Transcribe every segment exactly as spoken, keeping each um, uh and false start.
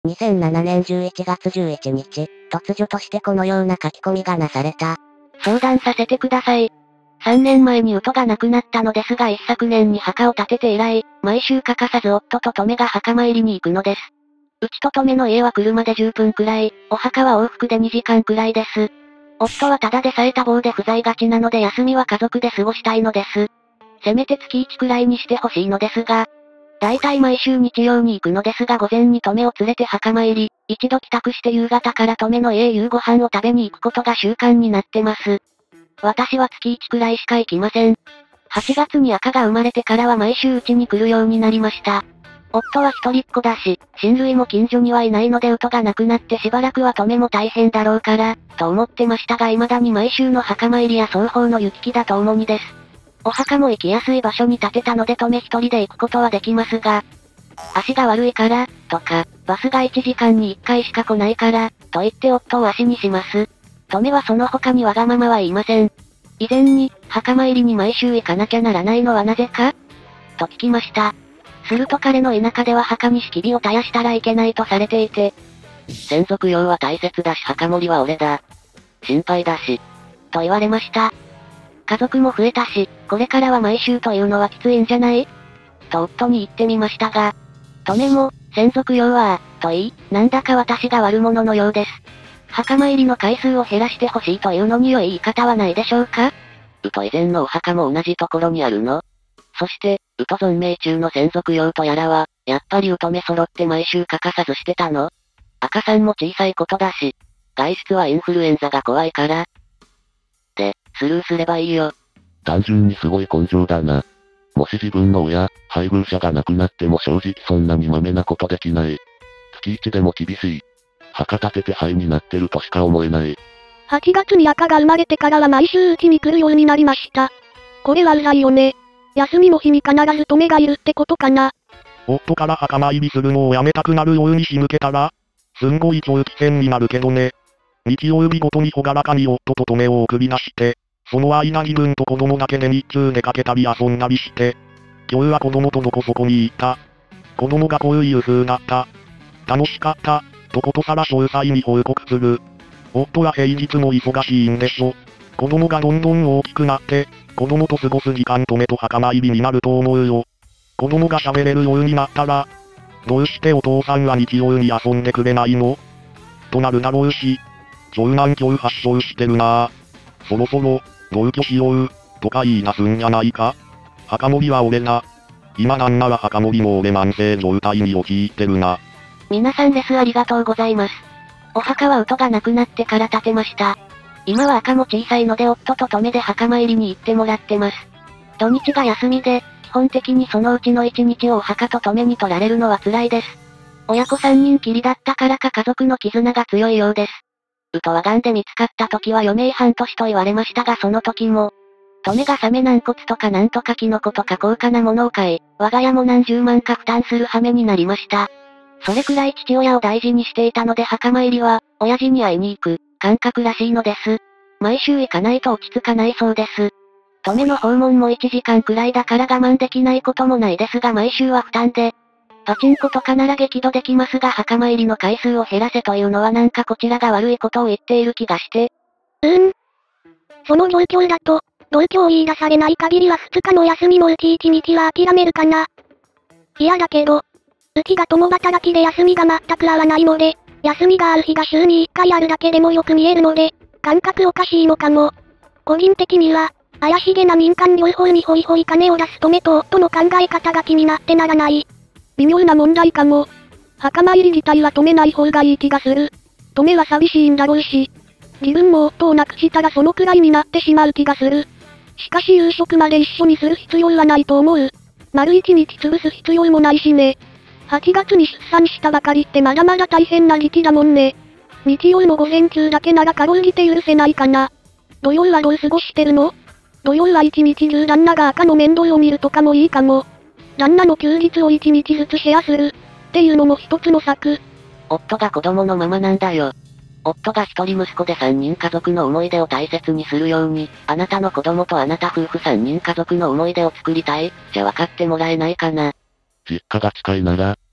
にせんななねんじゅういちがつじゅういちにち、突如としてこのような書き込みがなされた。 相談させてください。さんねんまえにウトが亡くなったのですが一昨年に墓を建てて以来、毎週欠かさず夫とトメが墓参りに行くのです。うちとトメの家は車でじゅっぷんくらい、お墓は往復でにじかんくらいです。夫はただでさえ多忙で不在がちなので休みは家族で過ごしたいのです。せめて月いちくらいにしてほしいのですが、だいたい毎週日曜に行くのですが午前にトメを連れて墓参り、一度帰宅して夕方からトメの家へ夕ご飯を食べに行くことが習慣になってます。私は月いちくらいしか行きません。はちがつに赤が生まれてからは毎週うちに来るようになりました。夫は一人っ子だし、親類も近所にはいないのでウトが亡くなってしばらくはトメも大変だろうから、と思ってましたが未だに毎週の墓参りや双方の行き来だと主にです。お墓も行きやすい場所に建てたのでトメ一人で行くことはできますが、足が悪いから、とか、バスがいちじかんにいっかいしか来ないから、と言って夫を足にします。トメはその他にわがままは言いません。以前に、墓参りに毎週行かなきゃならないのはなぜかと聞きました。すると彼の田舎では墓に敷火を絶やしたらいけないとされていて、 先祖供養は大切だし墓守は俺だ。心配だし。 と言われました。家族も増えたし、これからは毎週というのはきついんじゃないと夫に言ってみましたが、トメも、先祖供養は、と言い、なんだか私が悪者のようです。墓参りの回数を減らしてほしいというのに良い言い方はないでしょうか？ ウト以前のお墓も同じところにあるの？そして、ウト存命中の先祖供養とやらは、やっぱりウトメ揃って毎週欠かさずしてたの？赤さんも小さいことだし、外出はインフルエンザが怖いから。で、スルーすればいいよ。 単純にすごい根性だな。もし自分の親、配偶者が亡くなっても正直そんなにまめなことできない。月一でも厳しい。墓立てて灰になってるとしか思えない。 はちがつに赤が生まれてからは毎週うちに来るようになりました。これはうざいよね。休みの日に必ずトメがいるってことかな。 夫から墓参りするのをやめたくなるように仕向けたら、すんごい長期戦になるけどね。日曜日ごとにほがらかに夫とトメを送り出して、その間に分と子供だけで日中出かけたり遊んだりして、今日は子供とどこそこに行った。子供がこういう風だった。楽しかった。とことさら詳細に報告する。夫は平日も忙しいんでしょ。子供がどんどん大きくなって、子供と過ごす時間トメと墓参りになると思うよ。子供が喋れるようになったら、どうしてお父さんは日曜に遊んでくれないの？となるだろうし、長男今日発症してるなぁ。そろそろ、同居しよう、とか言い出すんじゃないか？墓守は俺な。今なんなら墓守も俺慢性状態に陥ってるな。 皆さんレスありがとうございます。お墓はウトが亡くなってから建てました。今は赤も小さいので夫とトメで墓参りに行ってもらってます。土日が休みで、基本的にそのうちのいちにちをお墓とトメに取られるのは辛いです。親子さんにんきりだったからか家族の絆が強いようです。ウトは癌で見つかった時は余命半年と言われましたがその時も、トメがサメ軟骨とかなんとかキノコとか高価なものを買い、我が家も何十万か負担する羽目になりました。それくらい父親を大事にしていたので墓参りは、親父に会いに行く、感覚らしいのです。毎週行かないと落ち着かないそうです。トメの訪問もいちじかんくらいだから我慢できないこともないですが毎週は負担で、パチンコとかなら激怒できますが墓参りの回数を減らせというのはなんかこちらが悪いことを言っている気がして。 うーん。その状況だと、同居を言い出されない限りはふつかの休みのうちいちにちは諦めるかな。嫌だけど、うちが共働きで休みが全く合わないので、休みがある日が週にいっかいあるだけでもよく見えるので、感覚おかしいのかも。個人的には、怪しげな民間療法にホイホイ金を出すトメと夫の考え方が気になってならない。微妙な問題かも。墓参り自体は止めない方がいい気がする。トメは寂しいんだろうし。自分も夫を亡くしたらそのくらいになってしまう気がする。しかし夕食まで一緒にする必要はないと思う。丸一日潰す必要もないしね。はちがつに出産したばかりってまだまだ大変な時期だもんね。日曜の午前中だけならかろうじて許せないかな。土曜はどう過ごしてるの？土曜は一日中旦那が赤の面倒を見るとかもいいかも。旦那の休日を一日ずつシェアする。っていうのも一つの策。 夫が子供のままなんだよ。夫が一人息子で三人家族の思い出を大切にするように、あなたの子供とあなた夫婦三人家族の思い出を作りたい、じゃ分かってもらえないかな。 実家が近いなら、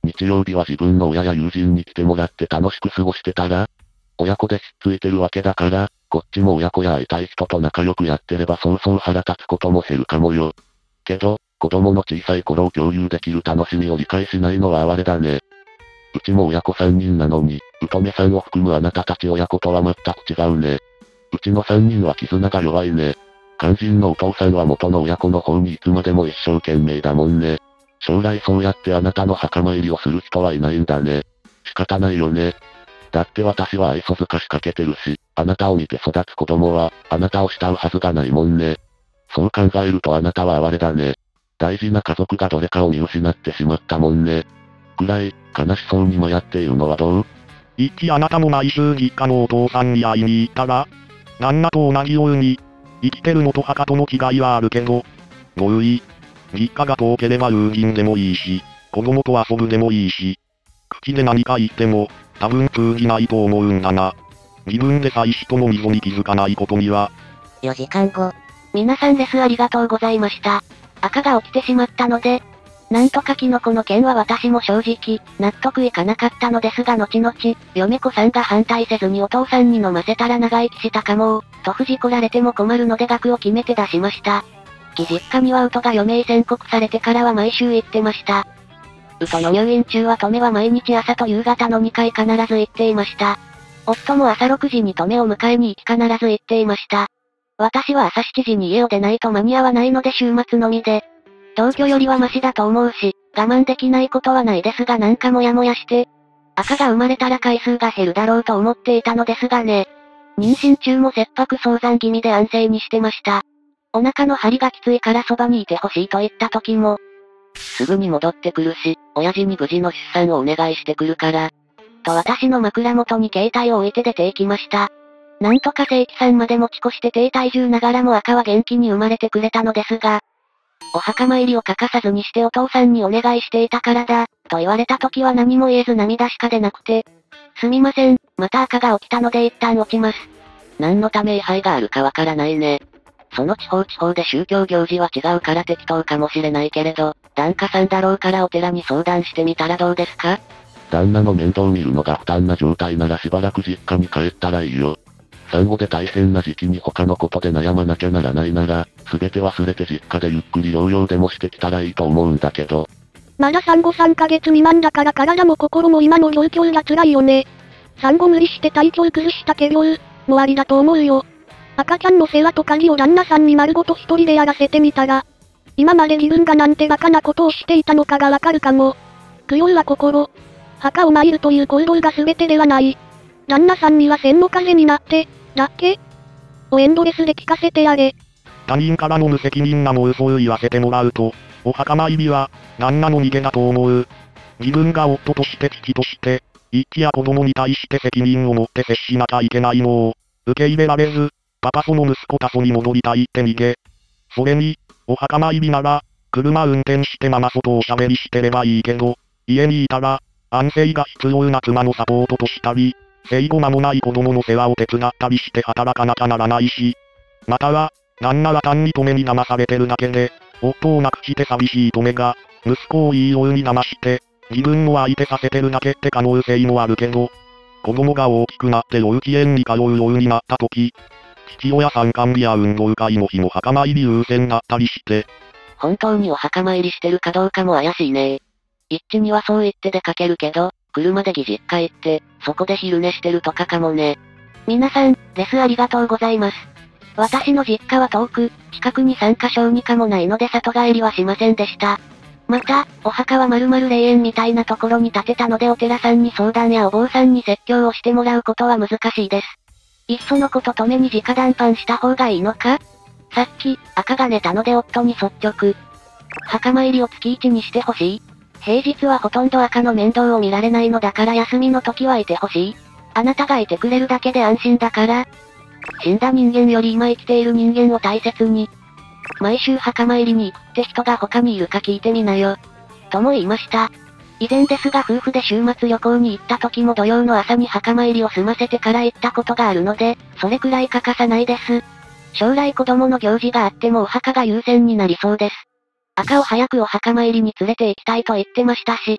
日曜日は自分の親や友人に来てもらって楽しく過ごしてたら、親子でひっついてるわけだから、こっちも親子や会いたい人と仲良くやってればそうそう腹立つことも減るかもよ。けど、子供の小さい頃を共有できる楽しみを理解しないのは哀れだね。うちも親子さんにんなのに、うとめさんを含むあなたたち親子とは全く違うね。うちのさんにんは絆が弱いね。肝心のお父さんは元の親子の方にいつまでも一生懸命だもんね。将来そうやってあなたの墓参りをする人はいないんだね。仕方ないよね。だって私は愛想づかしかけてるし、あなたを見て育つ子供は、あなたを慕うはずがないもんね。そう考えるとあなたは哀れだね。大事な家族がどれかを見失ってしまったもんね。くらい、悲しそうに迷っているのはどう？ 一気あなたも毎週実家のお父さんに会いに行ったら、旦那と同じように、生きてるのと墓との違いはあるけど、同意。実家が遠ければ友人でもいいし、子供と遊ぶでもいいし、口で何か言っても、多分通じないと思うんだな。自分でさえ人の溝に気づかないことには。 よじかんご。 皆さんレスありがとうございました。赤が起きてしまったので、なんとかキノコの件は私も正直、納得いかなかったのですが後々、嫁子さんが反対せずにお父さんに飲ませたら長生きしたかも、と藤こられても困るので額を決めて出しました。実家にはウトが余命宣告されてからは毎週行ってました。ウトの入院中はトメは毎日朝と夕方のにかい必ず行っていました。夫も朝ろくじにトメを迎えに行き必ず行っていました。私は朝しちじに家を出ないと間に合わないので週末のみで、同居よりはマシだと思うし、我慢できないことはないですがなんかモヤモヤして、赤が生まれたら回数が減るだろうと思っていたのですがね。妊娠中も切迫早産気味で安静にしてました。お腹の張りがきついからそばにいてほしいと言った時も、すぐに戻ってくるし、親父に無事の出産をお願いしてくるから、と私の枕元に携帯を置いて出て行きました。なんとか正規さんまで持ち越して低体重ながらも赤は元気に生まれてくれたのですが、お墓参りを欠かさずにしてお父さんにお願いしていたからだ、と言われた時は何も言えず涙しか出なくて、すみません、また赤が起きたので一旦落ちます。何のため位牌があるかわからないね。その地方地方で宗教行事は違うから適当かもしれないけれど、檀家さんだろうからお寺に相談してみたらどうですか？ 旦那の面倒を見るのが負担な状態ならしばらく実家に帰ったらいいよ。産後で大変な時期に他のことで悩まなきゃならないなら、すべて忘れて実家でゆっくり療養でもしてきたらいいと思うんだけど。 まだ産後さんかげつ未満だから体も心も今の状況が辛いよね。産後無理して体調崩したけど、もありだと思うよ。赤ちゃんの世話と家事を旦那さんに丸ごと一人でやらせてみたら、今まで自分がなんてバカなことをしていたのかがわかるかも。供養は心。墓を参るという行動が全てではない。旦那さんには千の風になって、だっけをエンドレスで聞かせてやれ。 他人からの無責任な妄想を言わせてもらうと、お墓参りは、旦那の逃げだと思う。自分が夫として父として、一家や子供に対して責任を持って接しなきゃいけないのを、受け入れられず、パパその息子たそに戻りたいって逃げ。それに、お墓参りなら、車運転してママ外おしゃべりしてればいいけど、家にいたら、安静が必要な妻のサポートとしたり、生後間もない子供の世話を手伝ったりして働かなきゃならないし、または、旦那は単に止めに騙されてるだけで、夫を亡くして寂しい止めが、息子をいいように騙して、自分を相手させてるだけって可能性もあるけど、子供が大きくなって幼稚園に通うようになった時、父親参観日や運動会の日も墓参り優先だったりして。 本当にお墓参りしてるかどうかも怪しいね。一致にはそう言って出かけるけど、車で義実家行って、そこで昼寝してるとかかもね。 皆さん、レスありがとうございます。私の実家は遠く、近くにさんか小児科もないので里帰りはしませんでした。また、お墓は〇〇霊園みたいなところに建てたのでお寺さんに相談やお坊さんに説教をしてもらうことは難しいです。いっそのこと止めに直談判した方がいいのか？さっき、赤が寝たので夫に率直。墓参りを月いちにしてほしい。平日はほとんど赤の面倒を見られないのだから休みの時はいてほしい。あなたがいてくれるだけで安心だから。死んだ人間より今生きている人間を大切に。毎週墓参りに行くって人が他にいるか聞いてみなよ。とも言いました。以前ですが夫婦で週末旅行に行った時も土曜の朝に墓参りを済ませてから行ったことがあるので、それくらい欠かさないです。将来子供の行事があってもお墓が優先になりそうです。赤を早くお墓参りに連れて行きたいと言ってましたし、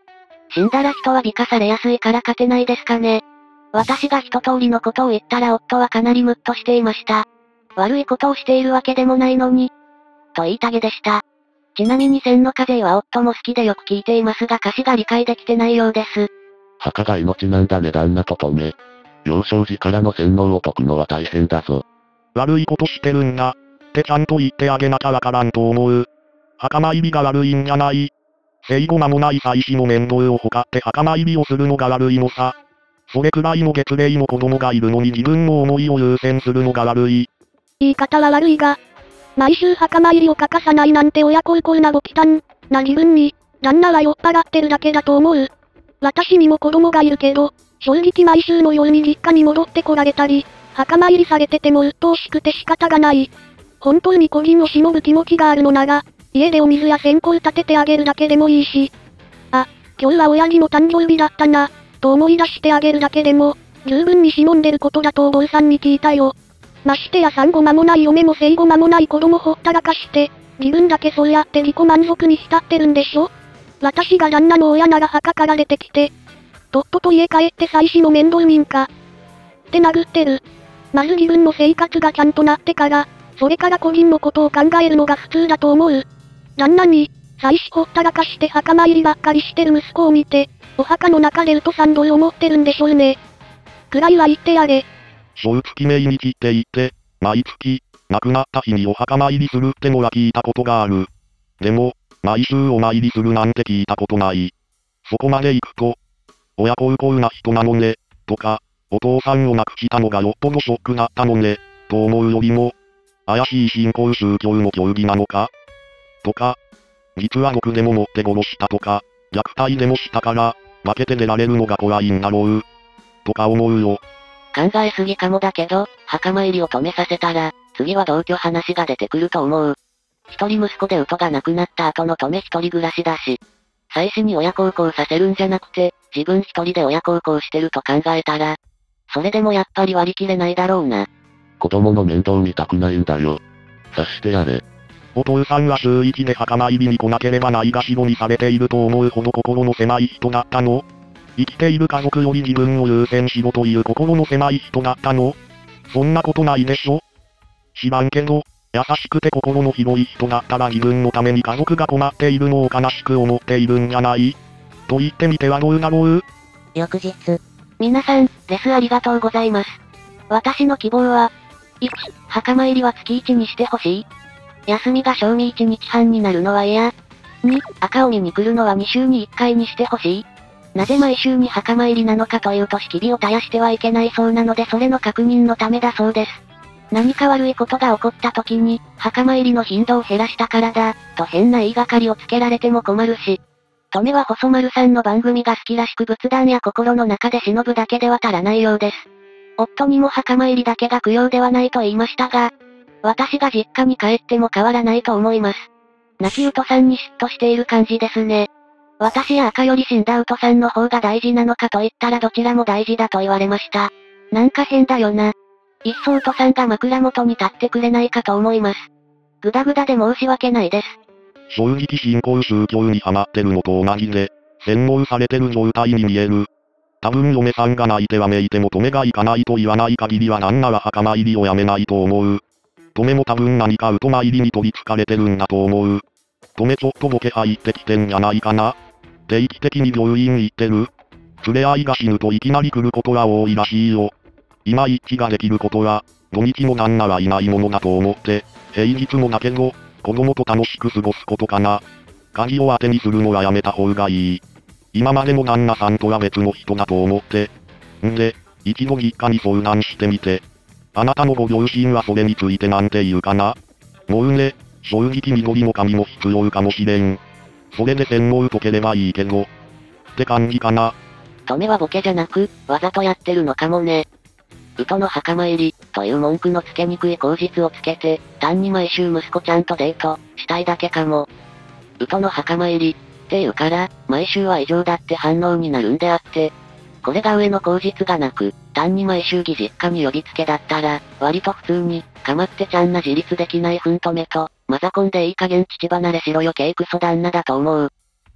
死んだら人は美化されやすいから勝てないですかね。私が一通りのことを言ったら夫はかなりムッとしていました。悪いことをしているわけでもないのに。と言いたげでした。ちなみに千の風は夫も好きでよく聞いていますが歌詞が理解できてないようです。 墓が命なんだね旦那と止め。幼少時からの洗脳を解くのは大変だぞ。 悪いことしてるんだ。ってちゃんと言ってあげなきゃわからんと思う。墓参りが悪いんじゃない。生後間もない妻子の面倒をほかって墓参りをするのが悪いのさ。それくらいの月齢の子供がいるのに自分の思いを優先するのが悪い。 言い方は悪いが、毎週墓参りを欠かさないなんて親孝行なごきたんな自分に、旦那は酔っ払ってるだけだと思う。私にも子供がいるけど、正直毎週のように実家に戻ってこられたり、墓参りされてても鬱陶しくて仕方がない。本当に個人を偲ぶ気持ちがあるのなら、家でお水や線香立ててあげるだけでもいいし。あ、今日は親父の誕生日だったな、と思い出してあげるだけでも、十分に偲んでることだとお坊さんに聞いたよ。ましてや産後間もない嫁も生後間もない子供ほったらかして、自分だけそうやって自己満足に浸ってるんでしょ。私が旦那の親なら墓から出てきて、とっとと家帰って妻子の面倒見んか。って殴ってる。まず自分の生活がちゃんとなってから、それから個人のことを考えるのが普通だと思う。旦那に、妻子ほったらかして墓参りばっかりしてる息子を見て、お墓の中でうとさんどう思ってるんでしょうね。くらいは言ってやれ。 そう月命日って言って、毎月、亡くなった日にお墓参りするってのは聞いたことがある。でも、毎週お参りするなんて聞いたことない。そこまで行くと、親孝行な人なのね、とか、お父さんを亡くしたのがよっぽどショックだったのね、と思うよりも、怪しい新興宗教の教義なのかとか、実は毒でも持って殺したとか、虐待でもしたから、負けて出られるのが怖いんだろう、とか思うよ。 考えすぎかもだけど、墓参りを止めさせたら、次は同居話が出てくると思う。一人息子でウトが亡くなった後の止め一人暮らしだし、妻子に親孝行させるんじゃなくて、自分一人で親孝行してると考えたら、それでもやっぱり割り切れないだろうな。 子供の面倒見たくないんだよ。察してやれ。 お父さんは週一で墓参りに来なければないがしろにされていると思うほど心の狭い人だったの？生きている家族より自分を優先しろという心の狭い人だったの？そんなことないでしょ？知らんけど、優しくて心の広い人だったら自分のために家族が困っているのを悲しく思っているんじゃない？と言ってみてはどうだろう？ 翌日。 皆さん、レスありがとうございます。私の希望は、いち、墓参りは月いちにしてほしい。休みが賞味いちにちはんになるのは嫌。に、赤を見に来るのはにしゅうにいっかいにしてほしい。なぜ毎週に墓参りなのかというと敷火を絶やしてはいけないそうなのでそれの確認のためだそうです。何か悪いことが起こった時に、墓参りの頻度を減らしたからだ、と変な言いがかりをつけられても困るし。とめは細丸さんの番組が好きらしく仏壇や心の中で忍ぶだけでは足らないようです。夫にも墓参りだけが供養ではないと言いましたが、私が実家に帰っても変わらないと思います。亡きウトさんに嫉妬している感じですね。私や赤より死んだウトさんの方が大事なのかと言ったらどちらも大事だと言われました。なんか変だよな。いっそウトさんが枕元に立ってくれないかと思います。ぐだぐだで申し訳ないです。 正直新興宗教にハマってるのと同じで、洗脳されてる状態に見える。多分嫁さんが泣いてわめいても止めが行かないと言わない限りはなんなら墓参りをやめないと思う。止めも多分何かウト参りに取り憑かれてるんだと思う。止めちょっとボケ入ってきてんじゃないかな。定期的に病院行ってる。連れ合いが死ぬといきなり来ることは多いらしいよ。今一致ができることは、土日もなんならいないものだと思って、平日もだけど、子供と楽しく過ごすことかな。鍵を当てにするのはやめた方がいい。今までの旦那さんとは別の人だと思って。んで、一度実家に相談してみて。あなたのご両親はそれについてなんて言うかな？もうね、正直緑の髪も必要かもしれん。それで洗脳解ければいいけど。って感じかな。 止めはボケじゃなく、わざとやってるのかもね。ウトの墓参り、という文句のつけにくい口実をつけて、単に毎週息子ちゃんとデート、したいだけかも。ウトの墓参り、っていうから、毎週は異常だって反応になるんであって、これが上の口実がなく、単に毎週義実家に呼びつけだったら、割と普通に、かまってちゃんな自立できないふんとめと、マザコンでいい加減父離れしろよ系クソ旦那だと思う。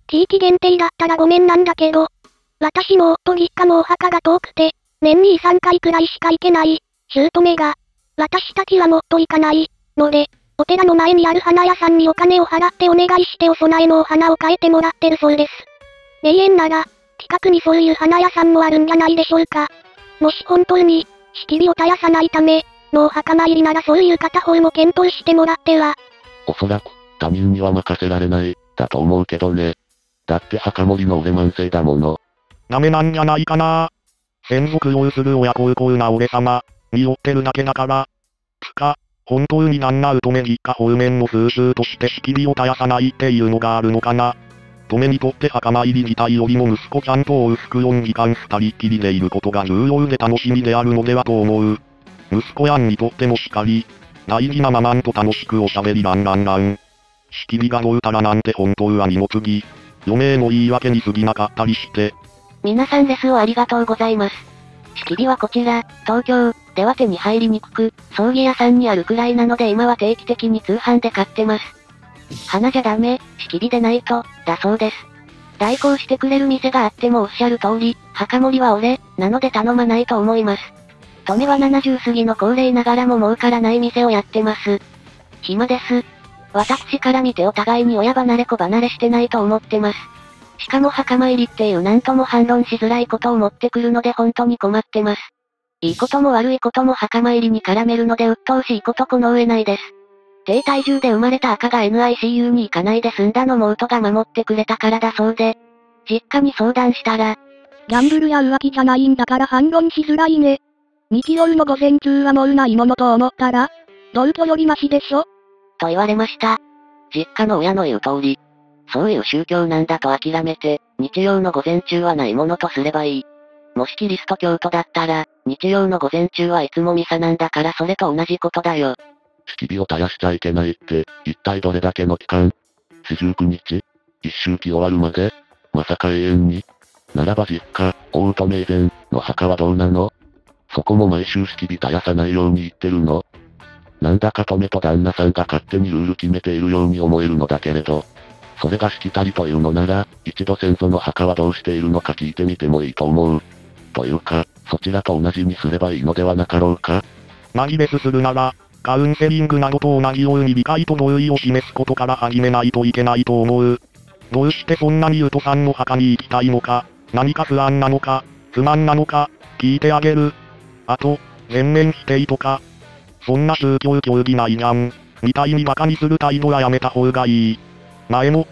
地域限定だったらごめんなんだけど。私の夫実家もお墓が遠くて、年にさんかいくらいしか行けない、姑が。私たちはもっと行かない、ので、お寺の前にある花屋さんにお金を払ってお願いしてお供えのお花を変えてもらってるそうです。霊園なら、近くにそういう花屋さんもあるんじゃないでしょうか。もし本当に、敷火を絶やさないため、のお墓参りならそういう片方も検討してもらっては。 おそらく、他人には任せられない、だと思うけどね。だって墓守の俺慢性だもの。 ダメなんじゃないかな。先祖供養する親孝行な俺様、によってるだけだから。つか、本当に旦那乙女実家方面の風習として敷火を絶やさないっていうのがあるのかな。乙女にとって墓参り自体よりも息子ちゃんと往復よんじかん二人っきりでいることが重要で楽しみであるのではと思う。息子やんにとってもしかり、大事なママンと楽しくおしゃべりランランラン。敷火がどうたらなんて本当は二の次。余命の言い訳に過ぎなかったりして。 皆さんレスをありがとうございます。敷火はこちら、東京、では手に入りにくく、葬儀屋さんにあるくらいなので今は定期的に通販で買ってます。花じゃダメ、敷火でないと、だそうです。代行してくれる店があってもおっしゃる通り、墓守は俺、なので頼まないと思います。トメはななじゅう過ぎの高齢ながらも儲からない店をやってます。暇です。私から見てお互いに親離れ子離れしてないと思ってます。しかも墓参りっていうなんとも反論しづらいことを持ってくるので本当に困ってます。いいことも悪いことも墓参りに絡めるので鬱陶しいことこの上ないです。低体重で生まれた赤が エヌアイシーユー に行かないで済んだのもウトが守ってくれたからだそうで。実家に相談したら、 ギャンブルや浮気じゃないんだから反論しづらいね。日曜の午前中はもうないものと思ったら、同居よりマシでしょと言われました。 実家の親の言う通り。そういう宗教なんだと諦めて、日曜の午前中はないものとすればいい。もしキリスト教徒だったら、日曜の午前中はいつもミサなんだからそれと同じことだよ。 敷火を絶やしちゃいけないって、一体どれだけの期間？四十九日？一周期終わるまで？まさか永遠に？ならば実家、大乙女以前の墓はどうなの？そこも毎週敷火絶やさないように言ってるの？なんだか止と旦那さんが勝手にルール決めているように思えるのだけれど、それがしきたりというのなら、一度先祖の墓はどうしているのか聞いてみてもいいと思う。というか、そちらと同じにすればいいのではなかろうか。 マリベスするなら、カウンセリングなどと同じように理解と同意を示すことから始めないといけないと思う。どうしてそんなにゆとさんの墓に行きたいのか、何か不安なのか、不満なのか、聞いてあげる。あと、全面否定とか。そんな宗教教義ないじゃん。みたいに馬鹿にする態度はやめた方がいい。前もって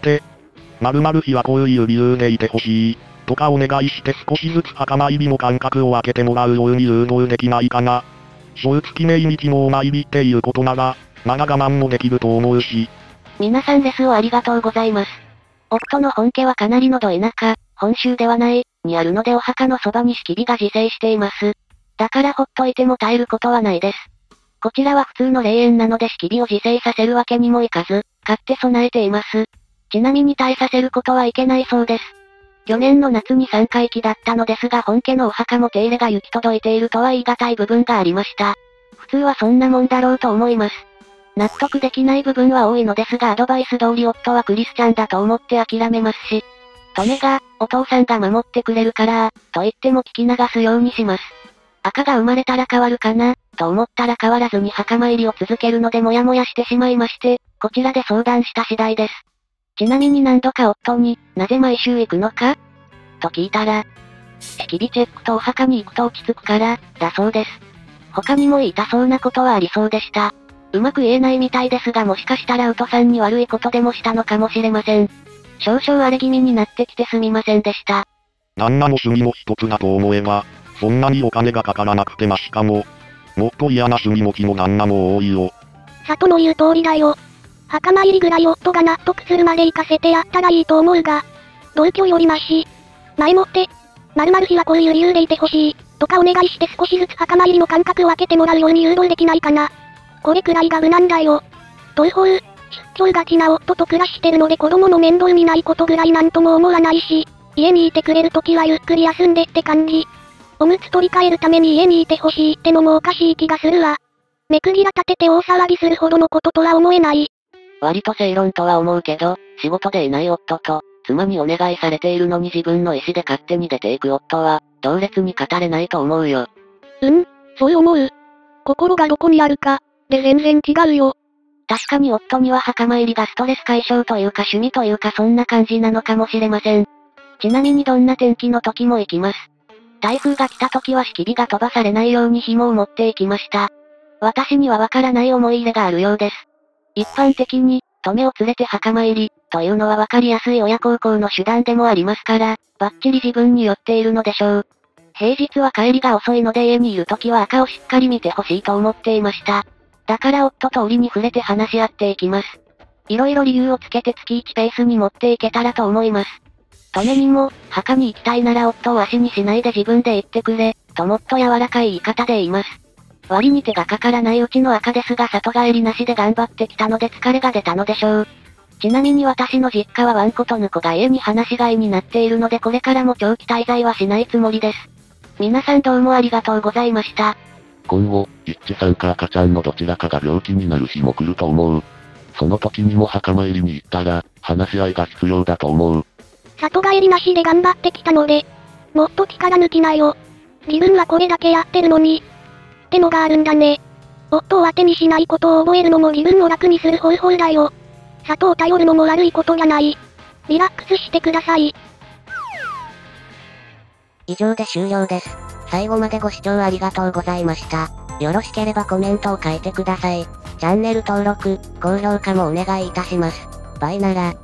、〇〇日はこういう理由でいてほしい、とかお願いして少しずつ墓参りの間隔を空けてもらうように誘導できないかな。正月命日のお参りっていうことなら、まだ我慢もできると思うし。 皆さんレスをありがとうございます。夫の本家はかなりのど田舎、本州ではない、にあるのでお墓のそばに敷火が自生しています。だからほっといても耐えることはないです。こちらは普通の霊園なので敷火を自生させるわけにもいかず、買って備えています。ちなみに耐えさせることはいけないそうです。去年の夏にさんかい忌だったのですが本家のお墓も手入れが行き届いているとは言い難い部分がありました。普通はそんなもんだろうと思います。納得できない部分は多いのですがアドバイス通り夫はクリスチャンだと思って諦めますし、トメが、お父さんが守ってくれるから、と言っても聞き流すようにします。赤が生まれたら変わるかな、と思ったら変わらずに墓参りを続けるのでモヤモヤしてしまいまして、こちらで相談した次第です。ちなみに何度か夫に、なぜ毎週行くのかと聞いたら、敷火チェックとお墓に行くと落ち着くから、だそうです。他にも言いたそうなことはありそうでした。うまく言えないみたいですがもしかしたらウトさんに悪いことでもしたのかもしれません。少々荒れ気味になってきてすみませんでした。 旦那の趣味の一つだと思えば、そんなにお金がかからなくてましかも。もっと嫌な趣味持ちの旦那も多いよ。 里の言う通りだよ。墓参りぐらい夫が納得するまで行かせてやったらいいと思うが、同居よりマシ。前もって、〇〇日はこういう理由でいてほしい、とかお願いして少しずつ墓参りの間隔を空けてもらうように誘導できないかな。これくらいが無難だよ。同胞、出張がちな夫と暮らしてるので子供の面倒見ないことぐらいなんとも思わないし、家にいてくれるときはゆっくり休んでって感じ。おむつ取り替えるために家にいてほしいってのもおかしい気がするわ。めくぎら立てて大騒ぎするほどのこととは思えない。 割と正論とは思うけど、仕事でいない夫と、 妻にお願いされているのに自分の意思で勝手に出ていく夫は、同列に語れないと思うよ。 うん、そう思う。心がどこにあるか、で全然違うよ。 確かに夫には墓参りがストレス解消というか趣味というかそんな感じなのかもしれません。ちなみにどんな天気の時も行きます。台風が来た時は敷火が飛ばされないように紐を持っていきました。私にはわからない思い入れがあるようです。一般的に、嫁を連れて墓参り、というのはわかりやすい親孝行の手段でもありますから、バッチリ自分に寄っているのでしょう。平日は帰りが遅いので家にいる時は赤をしっかり見てほしいと思っていました。だから夫と折に触れて話し合っていきます。いろいろ理由をつけて月いちペースに持っていけたらと思います。嫁にも、墓に行きたいなら夫を足にしないで自分で行ってくれ、ともっと柔らかい言い方で言います。割に手がかからないうちの赤ですが里帰りなしで頑張ってきたので疲れが出たのでしょう。ちなみに私の実家はワンコとヌコが家に放し飼いになっているのでこれからも長期滞在はしないつもりです。皆さんどうもありがとうございました。 今後、一致さんか赤ちゃんのどちらかが病気になる日も来ると思う。その時にも墓参りに行ったら、話し合いが必要だと思う。 里帰りなしで頑張ってきたので、もっと力抜きなよ。自分はこれだけやってるのに、ってのがあるんだね。夫を当てにしないことを覚えるのも自分を楽にする方法だよ。里を頼るのも悪いことじゃない。リラックスしてください。 以上で終了です。最後までご視聴ありがとうございました。よろしければコメントを書いてください。チャンネル登録、高評価もお願いいたします。バイなら。